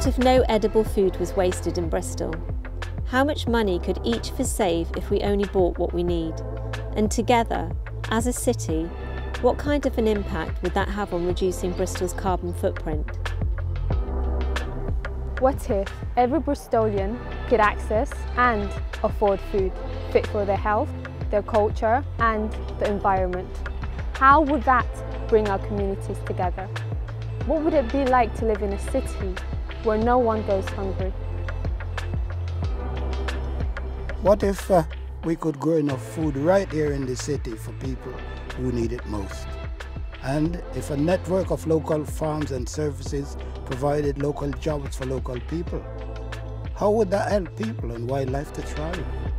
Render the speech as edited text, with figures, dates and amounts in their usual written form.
What if no edible food was wasted in Bristol? How much money could each of us save if we only bought what we need? And together, as a city, what kind of an impact would that have on reducing Bristol's carbon footprint? What if every Bristolian could access and afford food fit for their health, their culture and the environment? How would that bring our communities together? What would it be like to live in a city where no one goes hungry? What if we could grow enough food right here in the city for people who need it most? And if a network of local farms and services provided local jobs for local people, how would that help people and wildlife to thrive?